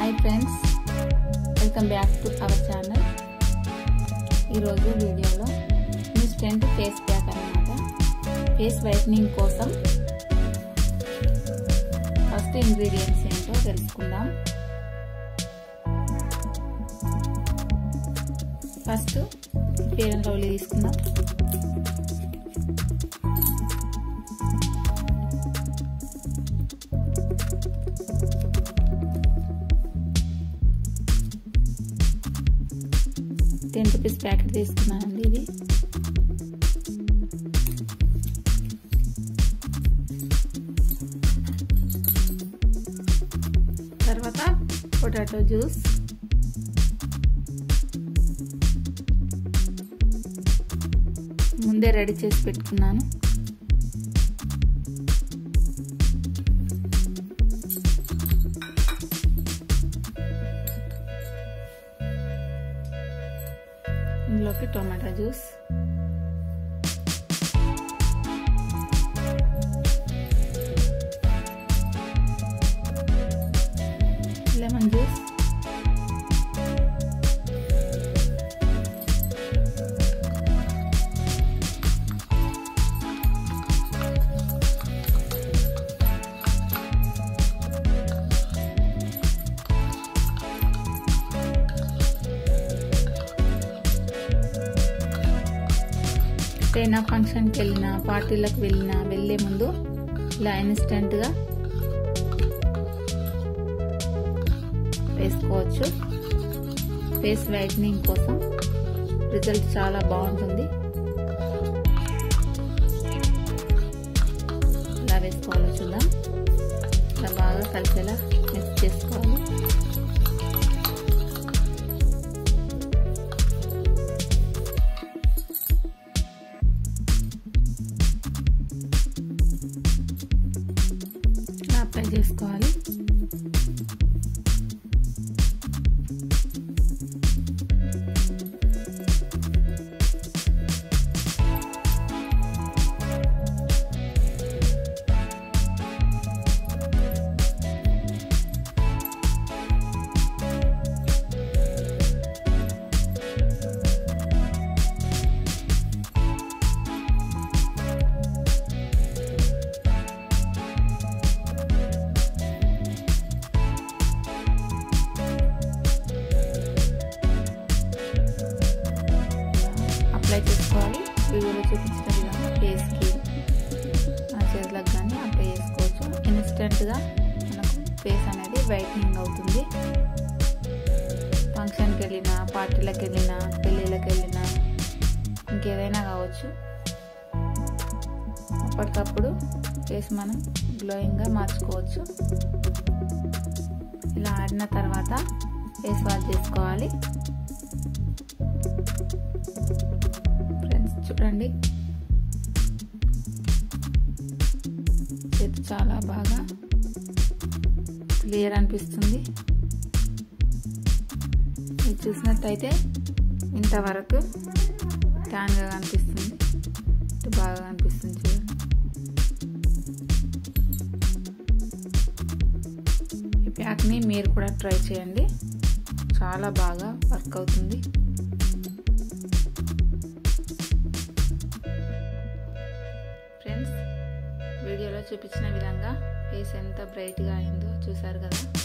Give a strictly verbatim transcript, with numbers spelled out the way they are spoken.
Hi friends, welcome back to our channel. ఈరోజు వీడియోలో instant face pack అన్నమాట। Face whitening కోసం ఫస్ట్ ఇంగ్రీడియంట్స్ ఏంటో తెలుసుకుందాం। ఫస్ట్ ఫెయిర్ అండ్ లవ్లీ తీసుకుందాం। టెన్ రూపీస్ ప్యాకెట్ తీసుకున్నానండి ఇది। తర్వాత పొటాటో జ్యూస్, ముందే రెడీ చేసి పెట్టుకున్నాను। ఇందులోకి టొమాటో జ్యూస్, లెమన్ జ్యూస్, ఏదైనా ఫంక్షన్కి వెళ్ళినా పార్టీలకు వెళ్ళినా వెళ్ళే ముందు ఇలా ఇన్స్టెంట్గా వేసుకోవచ్చు। ఫేస్ వైట్నింగ్ కోసం రిజల్ట్ చాలా బాగుంటుంది। ఇలా వేసుకోవాలో చూద్దాం। ఇలా బాగా కలిసేలా మిక్స్ చేసుకోవాలి। అప్లై చేసుకోవాలి। అప్లై చేసుకోవాలి। వీడియోలో చూపించిన విధంగా ఫేస్కి మన చేతులకు కానీ అప్లై చేసుకోవచ్చు। ఇన్స్టెంట్గా మనకు ఫేస్ అనేది వైట్నింగ్ అవుతుంది। ఫంక్షన్కి వెళ్ళినా పార్టీలకు వెళ్ళినా పెళ్ళిళ్ళకి వెళ్ళినా ఇంకేదైనా కావచ్చు, అప్పటికప్పుడు ఫేస్ మనం గ్లోయింగ్గా మార్చుకోవచ్చు। ఇలా ఆడిన తర్వాత ఫేస్ వాష్ చేసుకోవాలి। చూడండి, చేతి చాలా బాగా క్లియర్ అనిపిస్తుంది। ఇది చూసినట్టయితే ఇంతవరకు ట్యాన్గా కనిపిస్తుంది, బాగా కనిపిస్తుంది చూడండి। ఈ ప్యాక్ని మీరు కూడా ట్రై చేయండి, చాలా బాగా వర్క్ అవుతుంది। వీడియోలో చూపించిన విధంగా ఫేస్ ఎంత బ్రైట్గా అయిందో చూసారు కదా।